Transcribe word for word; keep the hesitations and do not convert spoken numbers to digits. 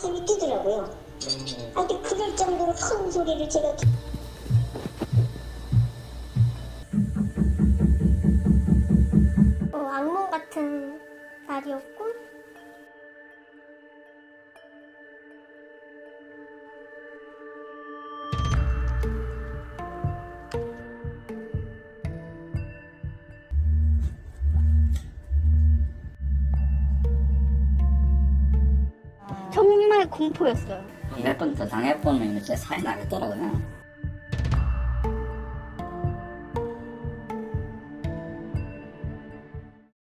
가슴이 뛰더라고요. 아, 근데 그럴 정도로 큰 소리를 제가 어, 악몽 같은 날이었고 정말 공포였어요. 몇 번 더 당해보면 진짜 살이 나겠더라고요.